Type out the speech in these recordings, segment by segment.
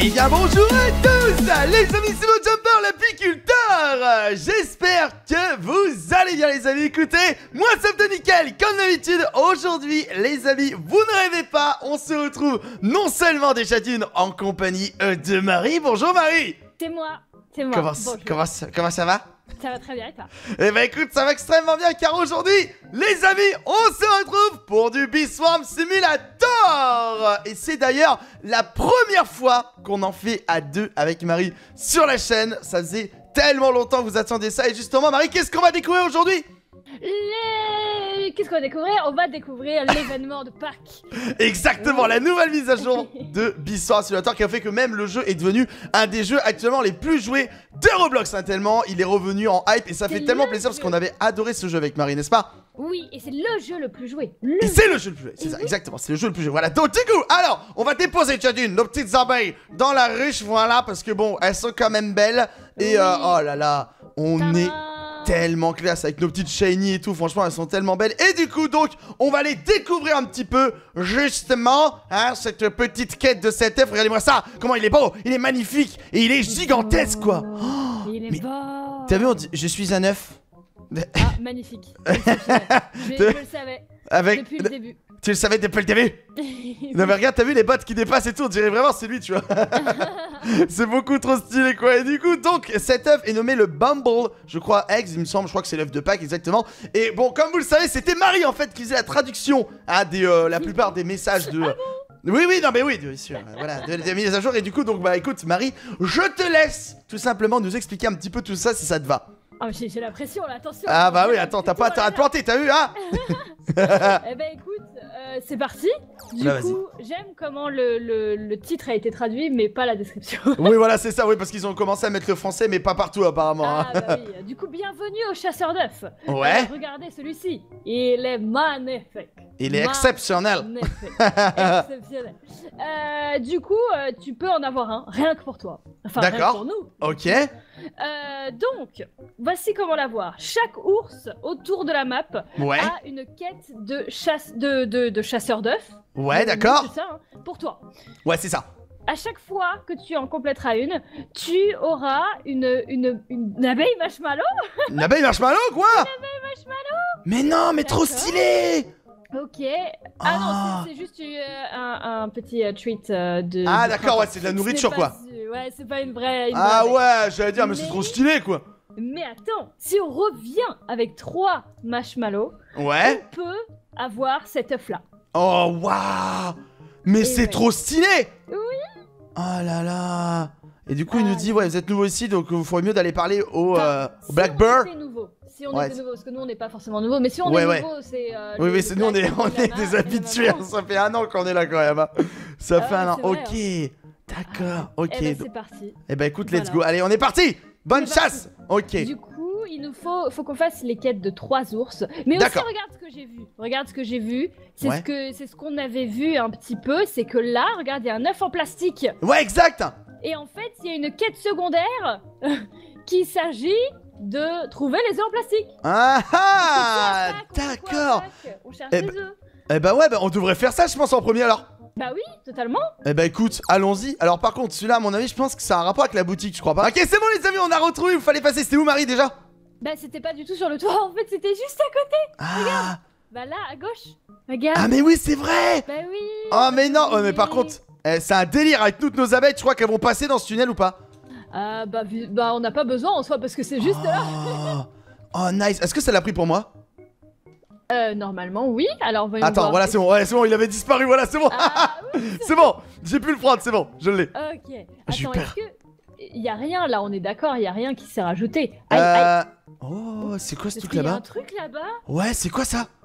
Eh bien bonjour à tous les amis, c'est votre jumper l'apiculteur. J'espère que vous allez bien les amis. Écoutez, moi ça me nickel comme d'habitude. Aujourd'hui les amis, vous ne rêvez pas, on se retrouve non seulement déjà d'une en compagnie de Marie. Bonjour Marie. C'est moi, c'est moi. Comment ça va? Ça va très bien et toi? Eh ben écoute, ça va extrêmement bien car aujourd'hui, les amis, on se retrouve pour du Bee Swarm Simulator. Et c'est d'ailleurs la première fois qu'on en fait à deux avec Marie sur la chaîne. Ça faisait tellement longtemps que vous attendiez ça. Et justement, Marie, qu'est-ce qu'on va découvrir aujourd'hui? Qu'est-ce qu'on va découvrir? On va découvrir l'événement de Pâques. Exactement, la nouvelle mise à jour de Bee Swarm Simulator qui a fait que même le jeu est devenu un des jeux actuellement les plus joués de Roblox, hein, tellement il est revenu en hype et ça fait tellement plaisir parce qu'on avait adoré ce jeu avec Marie, n'est-ce pas? Oui, et c'est le jeu le plus joué. Et c'est le jeu le plus joué, c'est ça, exactement, c'est le jeu le plus joué. Voilà, donc du coup, alors, on va déposer, Tchadune, nos petites abeilles dans la ruche, voilà, parce que bon, elles sont quand même belles. Et oh là là, on est tellement classe avec nos petites shiny et tout, franchement elles sont tellement belles. Et du coup donc on va les découvrir un petit peu justement, hein, cette petite quête de cet œuf. Regardez-moi ça, comment il est beau, il est magnifique et il est gigantesque quoi. Il est beau. T'as vu, on dit je suis un œuf. Ah, magnifique. Je le savais depuis le début. Tu le savais depuis le début? Non mais regarde, t'as vu les bottes qui dépassent et tout, on dirait vraiment c'est lui, tu vois. C'est beaucoup trop stylé quoi. Et du coup donc cet œuf est nommé le Bumble, je crois eggs, il me semble, je crois que c'est l'œuf de Pâques exactement. Et bon, comme vous le savez, c'était Marie en fait qui faisait la traduction à la plupart des messages de... Oui, non mais oui, bien sûr, voilà, des mises à jour. Et du coup donc bah écoute Marie, je te laisse tout simplement nous expliquer un petit peu tout ça si ça te va. Oh, j'ai la pression là, attention. Ah bah oui, attends, t'as pas à te planter, t'as vu, hein? Eh ben écoute, c'est parti. Du coup, j'aime comment le titre a été traduit, mais pas la description. Oui, voilà, c'est ça, oui, parce qu'ils ont commencé à mettre le français, mais pas partout apparemment. Ah bah oui, du coup, bienvenue au chasseur d'œufs. Ouais. Regardez celui-ci, il est magnifique. Il est exceptionnel. Exceptionnel. Du coup, tu peux en avoir un, rien que pour toi. Enfin, rien que pour nous. Ok. Donc, voici comment l'avoir. Chaque ours autour de la map a une quête de chasseur d'œufs. Ouais, d'accord. C'est ça, hein, pour toi. Ouais, c'est ça. À chaque fois que tu en compléteras une, tu auras une abeille marshmallow. Une abeille marshmallow, quoi? Une abeille marshmallow. Mais non, mais trop stylé. Ok. Ah non, c'est juste un petit treat de... Ah d'accord, ouais, c'est de la nourriture quoi. Ouais, c'est pas une vraie... ouais, j'allais dire, mais c'est trop stylé quoi. Mais attends, si on revient avec 3 marshmallows, on peut avoir cet œuf là. Oh waouh. Mais c'est trop stylé. Oui. Oh là là. Et du coup il nous dit, ouais, vous êtes nouveau ici, donc vous ferait mieux d'aller parler au Blackbird. Si on était nouveau, parce que nous on n'est pas forcément nouveau, mais si on est nouveau, c'est... oui, c'est nous on est des habitués, ça fait un an qu'on est là quand même. Ça fait un an, ok. D'accord, ok. Eh ben c'est parti. Eh ben écoute, let's go, allez, on est parti. Bonne chasse. Ok. Du coup, il nous faut qu'on fasse les quêtes de 3 ours. Mais aussi, regarde ce que j'ai vu. Regarde ce que j'ai vu. C'est ce qu'on avait vu un petit peu, c'est que là, regarde, il y a un œuf en plastique. Ouais, exact. Et en fait, il y a une quête secondaire qu'il s'agit de trouver les œufs en plastique. Ah, d'accord. On cherche les œufs. Eh bah ouais, on devrait faire ça, je pense, en premier alors. Bah oui, totalement. Eh bah écoute, allons-y. Alors par contre, celui-là, à mon avis, je pense que ça a un rapport avec la boutique, je crois pas. Ok, c'est bon les amis, on a retrouvé où il fallait passer. C'était où Marie déjà? Bah c'était pas du tout sur le toit, en fait, c'était juste à côté. Regarde. Bah là, à gauche. Regarde. Ah mais oui, c'est vrai. Bah oui. Oh mais non, mais par contre, c'est un délire avec toutes nos abeilles. Tu crois qu'elles vont passer dans ce tunnel ou pas? Bah on n'a pas besoin en soi parce que c'est juste là. Oh nice. Est-ce que ça l'a pris pour moi? Normalement oui. Alors voyons Attends, voir. Voilà, c'est bon. Ouais, c'est bon, il avait disparu. Voilà, c'est bon. C'est bon. J'ai pu le prendre, c'est bon. Je l'ai. Ok. Attends, est-ce que y a rien là? On est d'accord, y a rien qui s'est rajouté. Oh, c'est quoi ce truc là-bas? Y a un truc là-bas? Ouais, c'est quoi ça?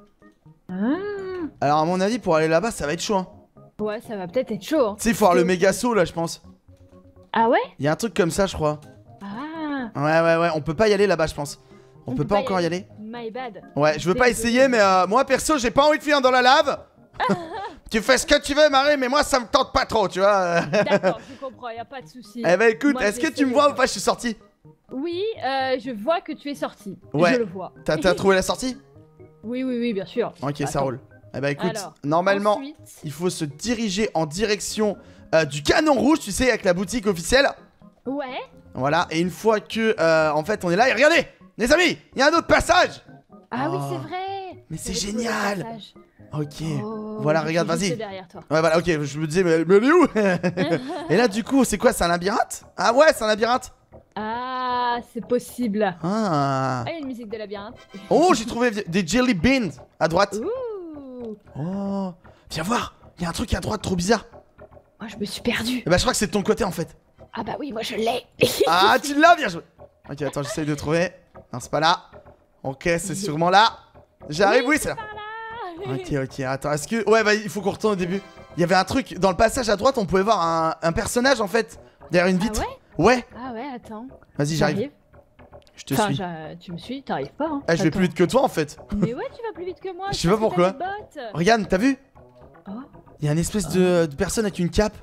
Alors à mon avis, pour aller là-bas, ça va être chaud. Hein. Ouais, ça va peut-être être chaud. Tu sais, il faut avoir le méga saut là, je pense. Ah ouais? Il y a un truc comme ça, je crois. Ah. Ouais, on peut pas y aller là-bas, je pense. On peut pas encore y aller. My bad. Ouais, je veux pas essayer, mais moi perso, j'ai pas envie de finir dans la lave. Tu fais ce que tu veux, Marie, mais moi ça me tente pas trop, tu vois. D'accord, je comprends, y a pas de souci. Eh ben écoute, est-ce que tu me vois ou pas? Je suis sorti. Oui, je vois que tu es sorti. Ouais. Je le vois. T'as trouvé la sortie? Oui, bien sûr. Ok, ça roule. Eh bah écoute, normalement, ensuite... il faut se diriger en direction du canon rouge, tu sais, avec la boutique officielle. Ouais. Voilà, et une fois que, en fait, on est là, et regardez, les amis, il y a un autre passage. Ah oui, Oh. c'est vrai. Mais c'est J'avais trouvé le génial. passage. Ok, Oh, voilà, je regarde, suis juste vas-y. derrière toi. Ouais, voilà, ok, je me disais, mais elle est où? Et là, du coup, c'est quoi, c'est un labyrinthe? Ah ouais, c'est un labyrinthe. Ah, c'est possible. Ah. Ah, il y a une musique de labyrinthe. Oh, j'ai trouvé des jelly beans à droite. Ouh. Oh, viens voir, il y a un truc à droite trop bizarre. Moi, je me suis perdue. Et bah, je crois que c'est de ton côté, en fait. Ah bah oui, moi je l'ai. Ah, tu l'as, bien joué. Ok, attends, j'essaye de trouver. Non, c'est pas là. Ok, c'est sûrement là. J'arrive, oui, c'est là. Par là. Ok, attends, est-ce que... Ouais, bah, il faut qu'on retourne au début. Il y avait un truc, dans le passage à droite, on pouvait voir un personnage, en fait, derrière une vitre. Ah ouais? Ah ouais, attends. Vas-y, j'arrive. Je te suis. Tu me suis, t'arrives pas. Hein. Ah, je vais plus vite que toi, en fait. Mais ouais, tu vas plus vite que moi. Je sais pas pourquoi. Regarde, t'as vu? Oh. Il y a une espèce de personne avec une cape.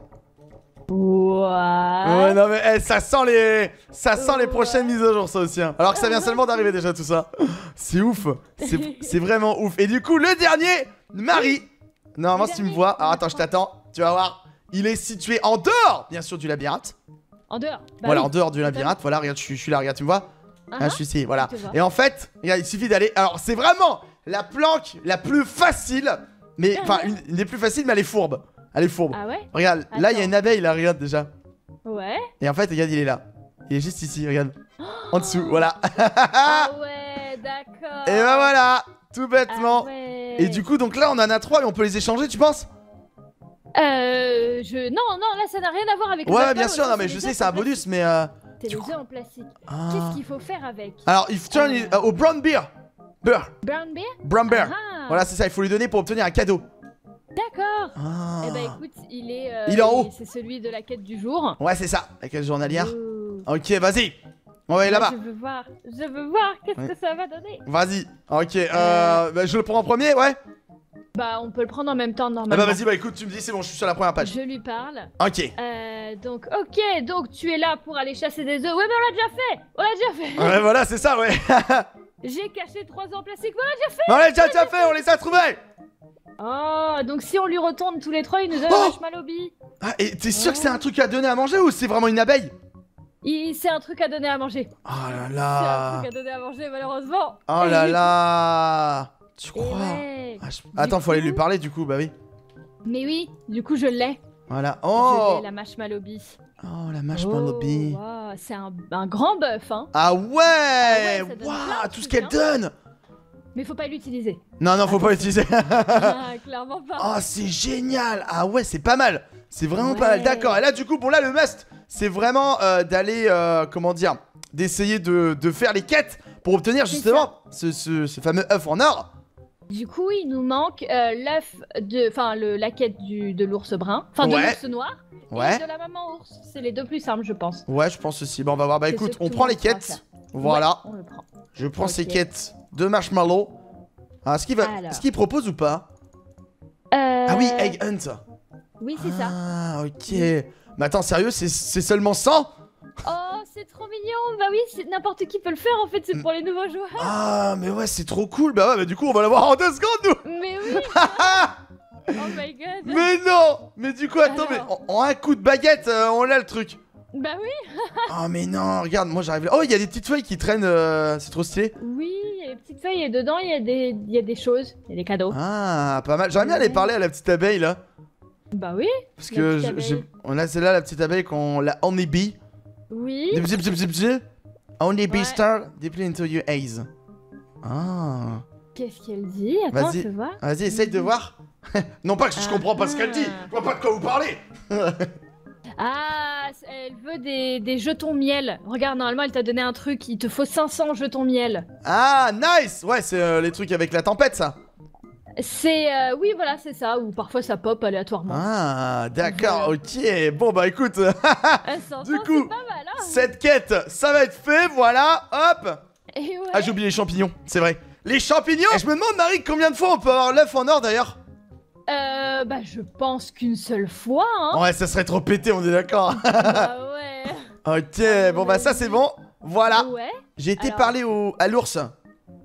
What? Ouais, non, mais ça sent les prochaines mises à jour, ça aussi. Hein. Alors que ça vient seulement d'arriver déjà, tout ça. C'est ouf. C'est vraiment ouf. Et du coup, le dernier, Marie. Normalement, si tu me vois. Alors attends, je t'attends. Tu vas voir. Il est situé en dehors, bien sûr, du labyrinthe. En dehors. Voilà, en dehors du labyrinthe. Voilà, regarde, je suis là, regarde, tu me vois? Ah, je suis ici, voilà. Et en fait, regarde, il suffit d'aller. Alors, c'est vraiment la planque la plus facile. Mais, enfin, une des plus faciles, mais elle est fourbe. Elle est fourbe. Ah ouais? Regarde, là, il y a une abeille, là, regarde déjà. Ouais. Et en fait, regarde, il est là. Il est juste ici, regarde. En dessous, voilà. Ah ouais, d'accord. Et bah voilà, tout bêtement. Ah ouais. Et du coup, donc là, on en a 3 et on peut les échanger, tu penses? Non, là, ça n'a rien à voir avec le Ouais, backpack, bien sûr, aussi, non, mais les je œufs sais, c'est en un bonus, plastique. mais. C'est les tu œufs en plastique. Ah. Qu'est-ce qu'il faut faire avec? Alors, il faut turn au brown beer. Beer. Brown beer? Brown beer. Ah. Voilà, c'est ça, il faut lui donner pour obtenir un cadeau. D'accord. Ah. Eh bah écoute, il est en haut. C'est celui de la quête du jour. Ouais, c'est ça, la quête journalière. Ouh. Ok, vas-y. On va aller là-bas. Je veux voir qu'est-ce Ouais. que ça va donner. Vas-y. Ok, bah, je le prends en premier, ouais. Bah on peut le prendre en même temps Ah normalement. bah vas-y, bah écoute, tu me dis, c'est bon, je suis sur la première page. Je lui parle. Ok. Donc tu es là pour aller chasser des œufs. Ouais mais on l'a déjà fait. Ouais, voilà, c'est ça, ouais. J'ai caché 3 œufs en plastique. Voilà déjà fait. On l'a déjà fait, on les a trouvés. Oh donc si on lui retourne tous les 3 il nous donne Oh un marshmallow bee. Ah, et t'es sûr que c'est un truc à donner à manger ou c'est vraiment une abeille? C'est un truc à donner à manger. Oh là C'est un là. truc à donner à manger malheureusement. Oh là là. Tu Et crois? ouais. Ah, attends, faut aller lui parler du coup, bah oui. Mais oui, du coup je l'ai. Voilà. Je Oh. l'ai, la marshmallow bee. Oh, la marshmallow bee. Wow, c'est un grand bœuf hein. Ah ouais. ouais, ça donne Waouh, plein de tout ce trucs, qu'elle hein. donne. Mais faut pas l'utiliser. Non, faut pas l'utiliser. Ah, clairement pas. Oh, c'est génial. Ah ouais, c'est pas mal. C'est vraiment Ouais. pas mal. D'accord. Et là, du coup, bon là, le must, c'est vraiment d'aller, comment dire, d'essayer de faire les quêtes pour obtenir C'est justement ce fameux œuf en or. Du coup, il nous manque l'œuf de. Enfin, la quête de l'ours brun. Enfin, de Ouais. l'ours noir. Ouais. Et de la maman ours. C'est les deux plus simples, je pense. Ouais, je pense aussi. Bon, on va voir. Bah C'est écoute, ce que on tout prend le les monde fera, quêtes. ça. Voilà. Ouais, on le prend. Je prends ces Ok. quêtes de marshmallow. Ah, Alors. est-ce qu'il propose ou pas? Ah oui, Egg Hunt. Oui, c'est ça. Ah, ok. Mais attends, sérieux, c'est seulement 100? Oh, c'est trop mignon. Bah oui, n'importe qui peut le faire en fait. C'est pour les nouveaux joueurs. Ah, mais ouais, c'est trop cool. Bah ouais, bah du coup, on va l'avoir en 2 secondes, nous. Mais oui. Oh my god. Mais non. Mais du coup, attends, mais Alors. en un coup de baguette, on l'a le truc. Bah oui. Oh, mais non, regarde, moi j'arrive là. Oh, il y a des petites feuilles qui traînent, c'est trop stylé. Oui, il y a des petites feuilles et dedans il y a des choses. Il y a des cadeaux. Ah, pas mal. J'aimerais bien aller parler à la petite abeille là. Bah oui. Parce La que petite abeille. on a celle-là, la petite abeille, la honey bee. Oui. Honey bee Ouais. star deeply into your eyes. Ah. Qu'est-ce qu'elle dit? Attends, Vas-y. fais voir. Vas-y, essaye de voir. Non pas que je comprends pas ce qu'elle dit. Je vois pas de quoi vous parlez. Ah, elle veut des jetons miel. Regarde, normalement, elle t'a donné un truc. Il te faut 500 jetons miel. Ah, nice. Ouais, c'est les trucs avec la tempête, ça. C'est... oui, voilà, c'est ça. Ou parfois, ça pop aléatoirement. Ah, d'accord, Voilà. ok. Bon, bah écoute, Ah, 500, du coup, c'est pas mal, hein. cette quête, ça va être fait, voilà, hop. Et ouais. Ah, j'ai oublié les champignons, c'est vrai. Les champignons. Et je me demande, Marie, combien de fois on peut avoir l'œuf en or, d'ailleurs? Bah, je pense qu'une seule fois, hein. Ouais, ça serait trop pété, on est d'accord. Bah ouais. Ok, bon bah ça c'est bon. Voilà. Ouais. J'ai été Alors. parler à l'ours.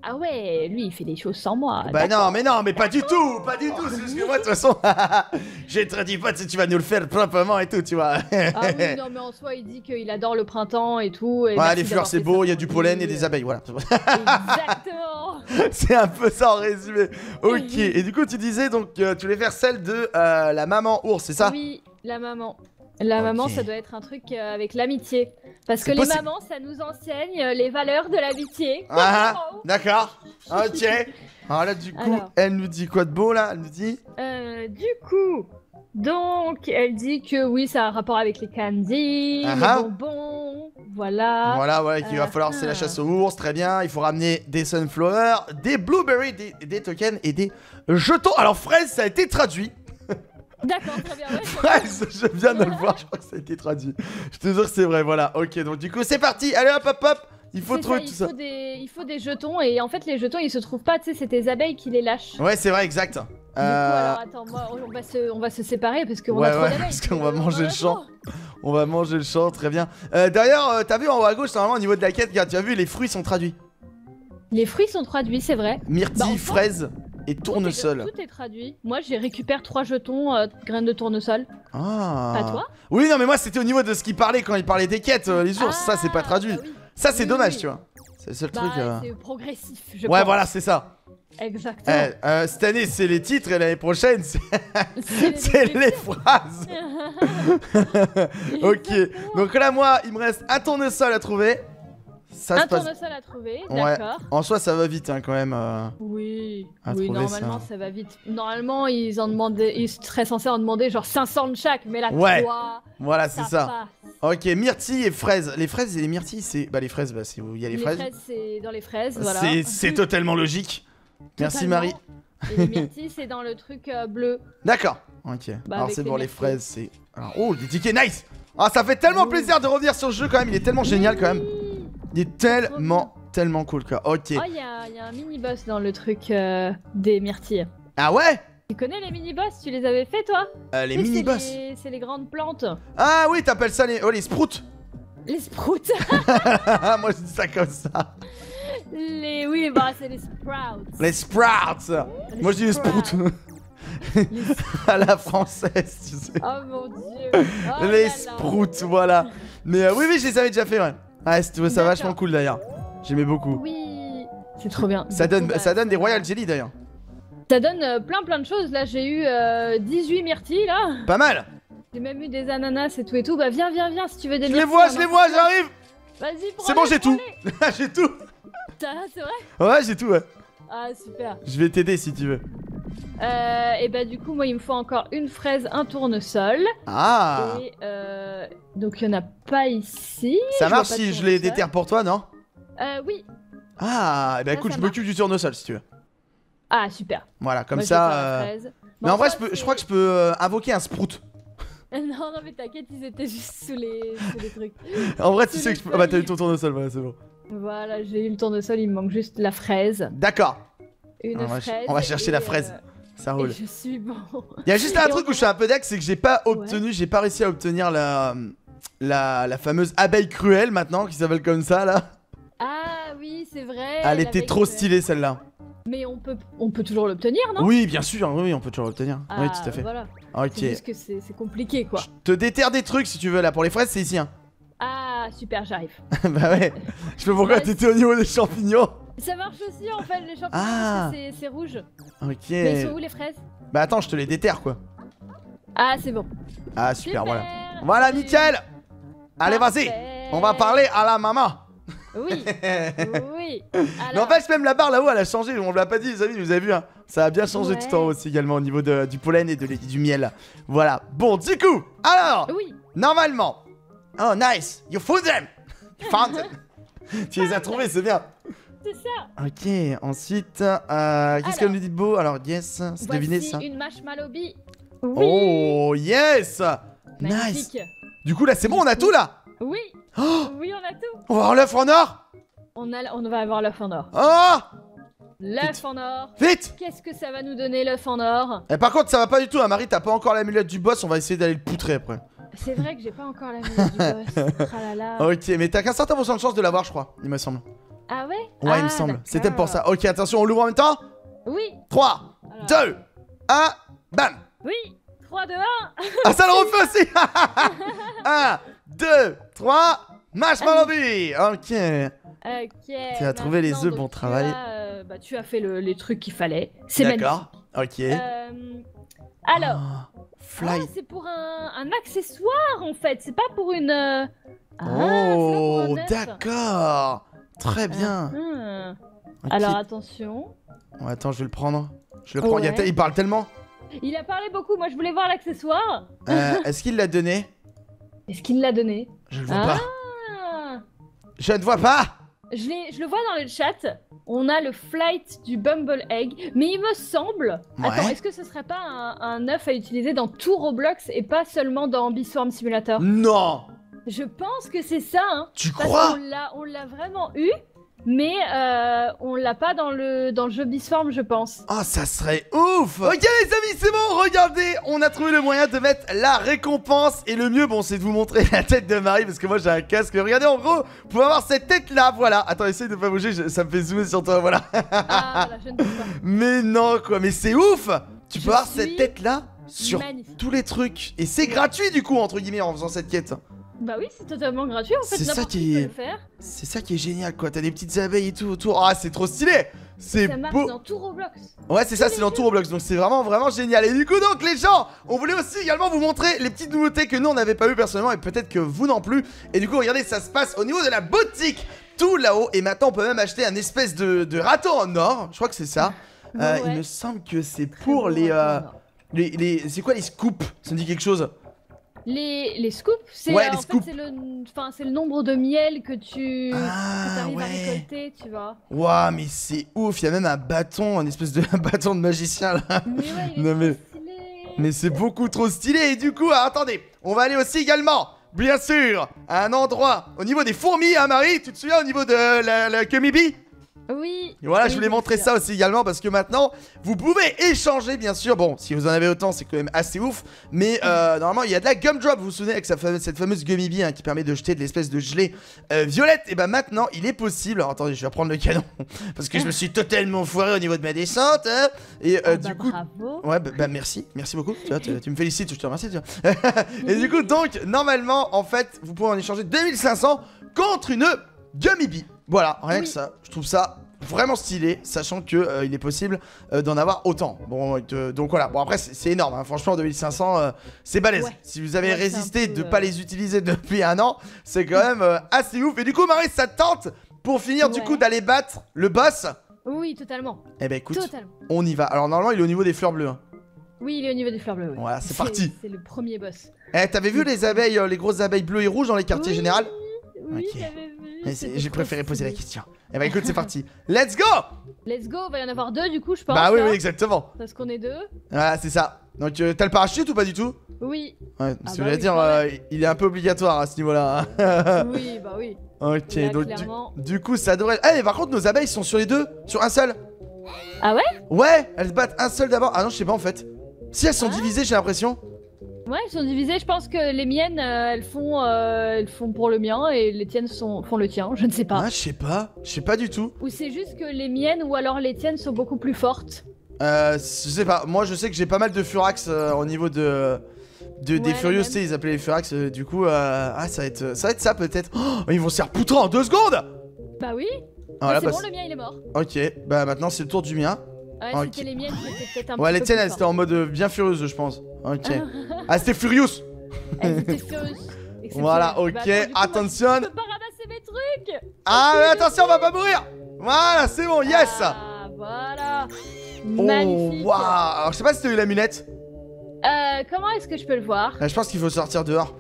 Ah ouais, lui, il fait des choses sans moi. Bah non, mais pas du tout, pas du tout. C'est juste que moi, de toute façon, j'ai très dit pas si tu vas nous le faire proprement et tout, tu vois. Ah oui, non, mais en soi, il dit qu'il adore le printemps et tout. Et ouais, les fleurs, c'est beau, il y a du pollen et des abeilles, voilà. Exactement. C'est un peu ça en résumé. Ok, et du coup, tu disais donc tu voulais faire celle de la maman ours, c'est ça? Oui, la maman. La maman, ça doit être un truc avec l'amitié. Parce que les mamans, ça nous enseigne les valeurs de l'amitié. Ah, d'accord. Ok. Alors là, du coup, elle nous dit quoi de beau là? Elle nous dit du coup, donc, elle dit que oui, ça a un rapport avec les candies, les bonbons, voilà. Voilà, qu'il va falloir, c'est la chasse aux ours, très bien. Il faut ramener des sunflowers, des blueberries, des tokens et des jetons. Alors, fraise, ça a été traduit. D'accord, très bien. Ouais, fraise, je viens de le voir, je crois que ça a été traduit. Je te jure que c'est vrai, voilà. Ok, donc du coup, c'est parti. Allez, hop, hop, hop. Il faut trouver tout ça. Il faut des jetons et en fait, les jetons, ils se trouvent pas, tu sais, c'est tes abeilles qui les lâchent. Ouais, c'est vrai, exact. Du coup, alors attends, moi, on va se séparer parce qu'on a trop d'abeilles. Parce qu'on va manger le champ. On va manger le champ, très bien. D'ailleurs, t'as vu en haut à gauche, normalement, au niveau de la quête, regarde, tu as vu, les fruits sont traduits. Les fruits sont traduits, c'est vrai. Myrtille, fraise et tournesol. Tout est traduit. Moi, j'ai récupéré 3 jetons graines de tournesol. Ah. Pas toi? Oui, non, mais moi, c'était au niveau de ce qu'il parlait quand il parlait des quêtes, les ours. Ça, c'est pas traduit. Bah oui. Ça, c'est dommage, tu vois. C'est le seul truc. C'est progressif, je pense. Ouais, voilà, c'est ça. Exactement. Cette année, c'est les titres et l'année prochaine, c'est les phrases. Ok. Donc là, moi, il me reste un tournesol à trouver. Ça un tournesol à trouver, ouais. D'accord. En soi, ça va vite, hein, quand même. Oui, ça normalement, ça va vite. Normalement, ils seraient censés en demander genre 500 de chaque, mais là, 3. Voilà, c'est ça. Ok, myrtille et fraises. Les fraises et les myrtilles, c'est. Bah, les fraises, bah, c'est où il y a les fraises. Les fraises, c'est dans les fraises, voilà. C'est totalement logique. Merci, Marie. Et les myrtilles, c'est dans le truc bleu. D'accord. Ok. Bah, alors, c'est bon, les fraises, c'est. Oh, des tickets, nice! Ah, ça fait tellement plaisir de revenir sur le jeu, quand même. Il est tellement génial, quand même. Il est tellement cool, quoi. Ok. Oh, il y a un mini-boss dans le truc des myrtilles. Ah ouais? Tu connais les mini-boss? Tu les avais fait, toi? Les mini-boss? C'est les grandes plantes. Ah oui, t'appelles ça les... Oh, les sprouts. Les sprouts. Moi, je dis ça comme ça. Oui, bah, c'est les sprouts. Les sprouts. Moi, je dis les sprouts. À la française, tu sais. Oh mon dieu. Oh les sprouts, voilà. Mais oui, je les avais déjà fait, ouais. Ouais, ça vachement cool d'ailleurs. J'aimais beaucoup. Oui, c'est trop bien. Ça donne des Royal Jelly d'ailleurs. Ça donne plein de choses. Là, j'ai eu 18 myrtilles là. Pas mal. J'ai même eu des ananas et tout. Bah viens si tu veux des myrtilles. Je les vois, j'arrive. Vas-y, prends. C'est bon, j'ai tout. J'ai tout. C'est vrai? Ouais, j'ai tout, ouais. Ah, super. Je vais t'aider si tu veux. Et bah du coup, moi, il me faut encore une fraise, un tournesol. Ah. Et donc, il n'y en a pas ici. Ça marche si je les déterre pour toi, non? Oui. Ah, bah écoute, je m'occupe du tournesol si tu veux. Ah, super. Voilà, comme ça... Mais en vrai, je crois que je peux invoquer un sprout. Non, mais t'inquiète, ils étaient juste sous les trucs. En vrai, tu sais que je peux... Ah bah t'as eu ton tournesol, voilà, c'est bon. Voilà, j'ai eu le tournesol, il me manque juste la fraise. D'accord. Une fraise. On va chercher la fraise. Ça roule. Je suis bon. Il y a juste un truc où je suis un peu deck, c'est que j'ai pas obtenu, j'ai pas réussi à obtenir la fameuse abeille cruelle maintenant, qui s'appelle comme ça là. Ah oui, c'est vrai. Elle était trop stylée celle-là. Mais on peut toujours l'obtenir, non? Oui, bien sûr, oui, on peut toujours l'obtenir. Oui, tout à fait. Voilà. Ok. C'est juste que c'est compliqué quoi. Je te déterre des trucs si tu veux là, pour les fraises c'est ici hein. Ah super, j'arrive. Bah ouais. Je sais pas pourquoi t'étais au niveau des champignons. Ça marche aussi en fait les champignons, parce que c'est rouge. Ok. Mais ils sont où les fraises? Bah attends, je te les déterre quoi. Ah c'est bon. Ah super, voilà. Voilà nickel. Allez vas-y, on va parler à la maman. Oui, oui. Mais en fait, même la barre là-haut, elle a changé. On me l'a pas dit, les amis, vous avez vu, hein. Ça a bien changé tout en haut aussi également au niveau du pollen et du miel. Voilà. Bon, du coup, alors, normalement. Oh, nice. You found them. You found them. Tu les as trouvés, c'est bien. C'est ça. Ok, ensuite, qu'est-ce qu'elle nous dit de beau? Alors, yes, c'est deviné ça. Une marshmallow bee. Oui. Oh, yes. Magnifique. Nice. Du coup, là, c'est bon, on a tout là. Oui. Oh, oui, on a tout. on va avoir l'œuf en or. On va avoir l'œuf en or. Oh. L'œuf en or. Vite. Qu'est-ce que ça va nous donner l'œuf en or? Et par contre, ça va pas du tout, hein, Marie, t'as pas encore l'amulette du boss, on va essayer d'aller le poutrer après. C'est vrai que j'ai pas encore l'amulette du boss. Ah là là. Ok, mais t'as qu'un certain pourcent de chance de l'avoir, je crois, il me semble. Ah ouais? Ouais, il me semble. C'est peut-être pour ça. Ok, attention, on l'ouvre en même temps. Oui. 3, 2, 1, bam. Oui. 3, 2, 1. Ah, ça le refait aussi. 1, 2, 3, marshmallow bee. Ok. Ok. Tu as trouvé les œufs, bon travail. Tu as fait les trucs qu'il fallait. C'est magnifique. D'accord. Ok. Alors. Fly. C'est pour un accessoire en fait. C'est pas pour une. Oh, d'accord. Très bien. Okay. Alors attention. Oh, attends, je vais le prendre. Je le prends. Ouais. Il parle tellement. Il a parlé beaucoup. Moi, je voulais voir l'accessoire. Est-ce qu'il l'a donné? Est-ce qu'il l'a donné? Je le vois pas. Je ne vois pas. Je le vois dans le chat. On a le flight du Bumble Egg. Mais il me semble... Ouais. Attends, est-ce que ce serait pas un œuf à utiliser dans tout Roblox et pas seulement dans Beeswarm Simulator? Non. Je pense que c'est ça, hein. Tu Parce crois? On l'a vraiment eu, mais on l'a pas dans le jeu Beeswarm, je pense. Oh, ça serait ouf. Ok les amis, c'est bon, regardez, on a trouvé le moyen de mettre la récompense. Et le mieux, bon, c'est de vous montrer la tête de Marie, parce que moi j'ai un casque. Regardez, en gros, vous pouvez avoir cette tête là, voilà. Attends, essaye de pas bouger, ça me fait zoomer sur toi, voilà. Ah, voilà, je ne peux pas. Mais non, quoi, mais c'est ouf. Tu peux avoir cette tête là sur magnifique. tous les trucs. Et c'est gratuit du coup, entre guillemets, en faisant cette quête. Bah oui, c'est totalement gratuit en fait, C'est ça n'importe qui qui peut est... le faire. C'est ça qui est génial, quoi. T'as des petites abeilles et tout autour. Ah, c'est trop stylé. C'est Ça marche beau. dans tout Roblox. Ouais, c'est ça, c'est dans tout Roblox, donc c'est vraiment, vraiment génial. Et du coup, donc, les gens, on voulait aussi également vous montrer les petites nouveautés que nous, on n'avait pas eu personnellement, et peut-être que vous non plus. Et du coup, regardez, ça se passe au niveau de la boutique, tout là-haut. Et maintenant, on peut même acheter un espèce de râteau en or. Je crois que c'est ça. Ouais. Il me semble que c'est pour les c'est quoi les scoops? Ça me dit quelque chose? Les scoops, c'est Ouais, les en scoops. fait, c'est le nombre de miel que tu arrives à ouais. récolter, tu vois. Waouh, mais c'est ouf. Il y a même un bâton, un espèce de bâton de magicien là. Mais ouais, il Non, est trop stylé. Mais c'est beaucoup trop stylé. Et du coup, attendez, on va aller aussi également, bien sûr, à un endroit au niveau des fourmis, hein Marie? Tu te souviens au niveau de la Gummy Bee? Oui. Et voilà, oui, je voulais montrer ça aussi également parce que maintenant, vous pouvez échanger, bien sûr. Bon, si vous en avez autant, c'est quand même assez ouf. Mais normalement, il y a de la Gumdrop, vous vous souvenez, avec cette fameuse Gummy Bee hein, qui permet de jeter de l'espèce de gelée violette. Et bah maintenant, il est possible. Alors attendez, je vais reprendre le canon parce que je me suis totalement foiré au niveau de ma descente. Hein. Et du coup. Bravo. Ouais, bah merci beaucoup. Tu vois, tu me félicites, je te remercie. Tu vois. Et du coup, donc, normalement, en fait, vous pouvez en échanger 2500 contre une Gummy Bee. Voilà, rien que ça. Je trouve ça vraiment stylé, sachant que il est possible d'en avoir autant. Bon, donc voilà. Bon après c'est énorme. Hein. Franchement 2500, c'est balèze. Ouais. Si vous avez résisté de pas les utiliser depuis un an, c'est quand même assez ouf. Et du coup Marie, ça tente pour finir du coup d'aller battre le boss? Oui, totalement. Eh ben écoute, on y va. Alors normalement il est au niveau des fleurs bleues. Hein. Oui, il est au niveau des fleurs bleues. Oui. Voilà, c'est parti. C'est le premier boss. Eh, t'avais vu les abeilles, les grosses abeilles bleues et rouges dans les quartiers généraux? Oui, j'avais vu. J'ai préféré poser la question. Eh bah écoute, c'est parti. Let's go! Let's go, il va y en avoir deux du coup, je pense. Bah oui, exactement. Parce qu'on est deux. Voilà, c'est ça. Donc t'as le parachute ou pas du tout? Oui. Ouais, ce que je veux dire, il est un peu obligatoire à ce niveau-là. Oui, bah oui. Ok, là, donc clairement... du coup, ça devrait... Eh, mais par contre, nos abeilles sont sur les deux? Sur un seul? Ah ouais? Ouais, elles se battent un seul d'abord. Ah non, je sais pas en fait. Si, elles sont divisées, j'ai l'impression. Ouais, elles sont divisées. Je pense que les miennes, elles font pour le mien et les tiennes font le tien. Je ne sais pas. Ah, je sais pas du tout. Ou c'est juste que les miennes ou alors les tiennes sont beaucoup plus fortes. Je sais pas. Moi, je sais que j'ai pas mal de Furax au niveau des Furious, tu sais, ils appelaient les Furax. Du coup, ça va être ça peut-être. Oh, ils vont se faire poutrer en 2 secondes. Bah oui. Ah, c'est bon, le mien il est mort. Ok, bah maintenant c'est le tour du mien. Ouais, c'était les miennes qui étaient peut-être un peu. Ouais, les tiennes, elles étaient en mode bien furieuse, je pense. Ok. Ah, c'était Furious. Elles étaient furieuses. Voilà, ok, bah, attends, attention. Je peux pas ramasser mes trucs. Ah, mais attention, on va pas mourir. Voilà, c'est bon, yes. Ah, voilà. Oh, magnifique. Waouh. Alors, je sais pas si t'as eu la lunette. Comment est-ce que je peux le voir? Je pense qu'il faut sortir dehors.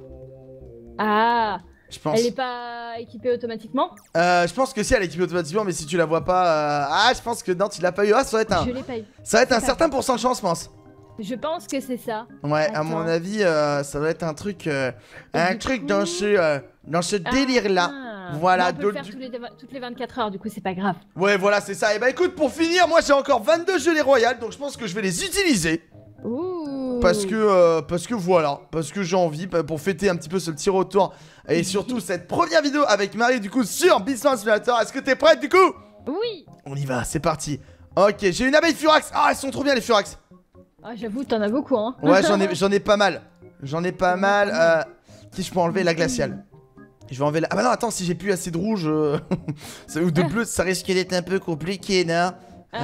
Ah. Je pense. Elle est pas équipée automatiquement? Je pense que si, elle est équipée automatiquement, mais si tu la vois pas... Ah, je pense que non, tu l'as pas eu. Ah, ça va être un... Je l'ai pas eu. Ça va être un certain pourcent de chance, je pense. Je pense que c'est ça. Ouais, attends. à mon avis, ça va être un truc... dans ce délire-là. Voilà. Bah, on peut le faire toutes les 24 heures, du coup, c'est pas grave. Ouais, voilà, c'est ça. Et bah écoute, pour finir, moi j'ai encore 22 gelées royales, donc je pense que je vais les utiliser. Ouh. parce que voilà, parce que j'ai envie, pour fêter un petit peu ce petit retour et surtout cette première vidéo avec Marie du coup sur Beast Wars Simulator. Est-ce que t'es prête du coup? Oui. On y va, c'est parti. Ok, j'ai une abeille furax. Ah, elles sont trop bien les furax. Ah, j'avoue, t'en as beaucoup, hein. Ouais, j'en ai pas mal. J'en ai pas mal. Qui je peux enlever? La glaciale. Je vais enlever la... Ah bah non, attends, si j'ai plus assez de rouge ou de bleu, ça risque d'être un peu compliqué, non?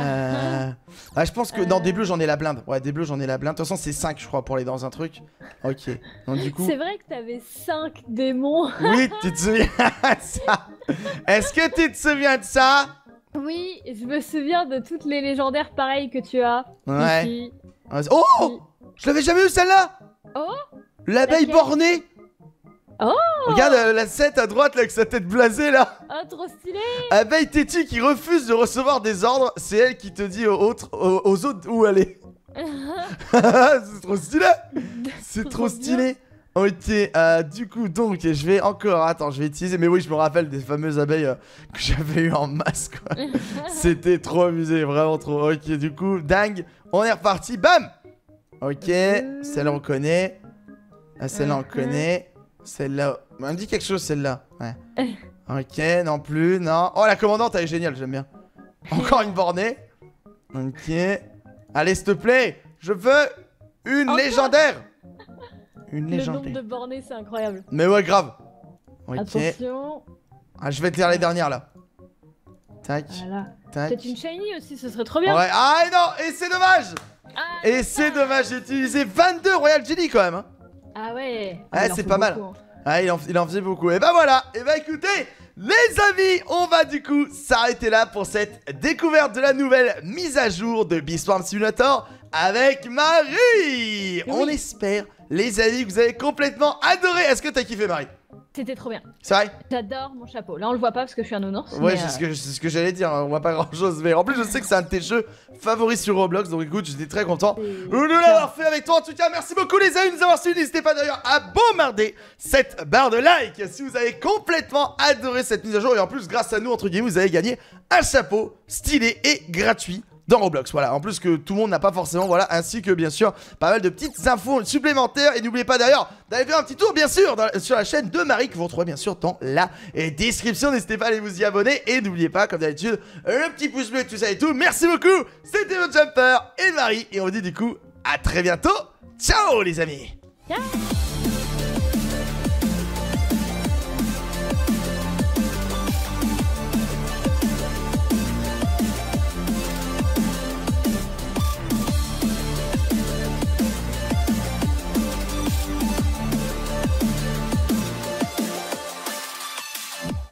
Je pense que dans des bleus, j'en ai la blinde. Ouais, des bleus, j'en ai la blinde. De toute façon, c'est 5, je crois, pour aller dans un truc. Ok. Donc, du coup... C'est vrai que t'avais 5 démons. Oui, tu te souviens de ça? Est-ce que tu te souviens de ça? Oui, je me souviens de toutes les légendaires pareilles que tu as. Ouais. Ici. Oh! Je l'avais jamais eu celle-là! Oh! L'abeille bornée! Oh! Regarde la 7 à droite là, avec sa tête blasée là! Oh, trop stylé! Abeille têtue qui refuse de recevoir des ordres, c'est elle qui te dit aux autres où aller. C'est trop stylé! C'est trop stylé! Ok, du coup, donc, je vais encore... Attends, je vais utiliser... Mais oui, je me rappelle des fameuses abeilles que j'avais eu en masse, quoi. C'était trop amusé, vraiment trop. Ok, du coup, dingue. On est reparti, bam! Ok, celle-là, on connaît. Celle-là, on connaît. Celle-là... On me dit quelque chose, celle-là. Ouais. Ok, non plus, non. Oh, la commandante, elle est géniale, j'aime bien. Encore une bornée. Ok. Allez, s'il te plaît, je veux une légendaire. Une légendaire. Le nombre de bornées, c'est incroyable. Mais ouais, grave. Ok. Attention. Ah, je vais te lire les dernières là. Tac. Voilà. Tac. Peut-être une shiny aussi, ce serait trop bien. Ouais. Ah non, et c'est dommage. Ah, Et c'est dommage, j'ai utilisé 22 Royal Jelly quand même. Hein. Ah ouais. Ouais, c'est pas mal. Ah, il en faisait beaucoup. Et bah voilà. Et bah écoutez, les amis, on va du coup s'arrêter là pour cette découverte de la nouvelle mise à jour de Beast Wars Simulator avec Marie. Oui. On espère, les amis, que vous avez complètement adoré. Est-ce que t'as kiffé, Marie? C'était trop bien. C'est vrai? J'adore mon chapeau. Là, on le voit pas parce que je suis un nounours. Ouais, mais c'est ce que j'allais dire. On voit pas grand chose. Mais en plus, je sais que c'est un de tes jeux favoris sur Roblox. Donc écoute, j'étais très content de l'avoir fait avec toi. En tout cas, merci beaucoup, les amis, de nous avoir suivis. N'hésitez pas d'ailleurs à bombarder cette barre de like si vous avez complètement adoré cette mise à jour. Et en plus, grâce à nous, entre guillemets, vous avez gagné un chapeau stylé et gratuit dans Roblox, voilà, en plus que tout le monde n'a pas forcément, voilà, ainsi que bien sûr pas mal de petites infos supplémentaires. Et n'oubliez pas d'ailleurs d'aller faire un petit tour bien sûr sur la chaîne de Marie que vous retrouvez bien sûr dans la description. N'hésitez pas à aller vous y abonner et n'oubliez pas comme d'habitude le petit pouce bleu, tout ça et tout. Merci beaucoup, c'était votre Jumper et Marie et on vous dit du coup à très bientôt. Ciao les amis. Ciao.